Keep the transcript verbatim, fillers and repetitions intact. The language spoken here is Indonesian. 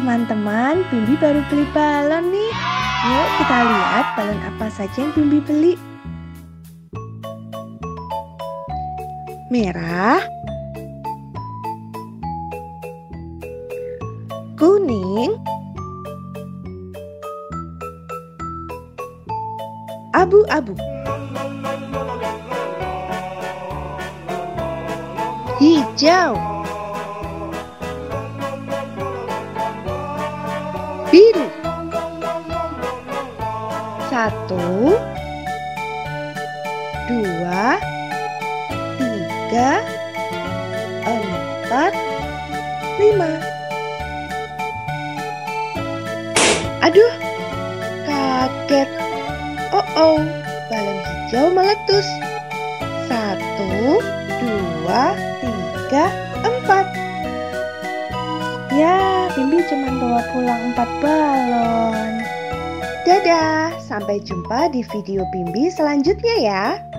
teman-teman, Bimbi baru beli balon nih. Yuk kita lihat balon apa saja yang Bimbi beli. Merah, kuning, abu-abu, hijau, biru. Satu, dua, tiga, empat, lima. Aduh, kaget. Oh oh, balon hijau meletus. Satu, dua, tiga, empat. Ya, Bimbi cuma bawa pulang empat balon. Dadah, sampai jumpa di video Bimbi selanjutnya ya.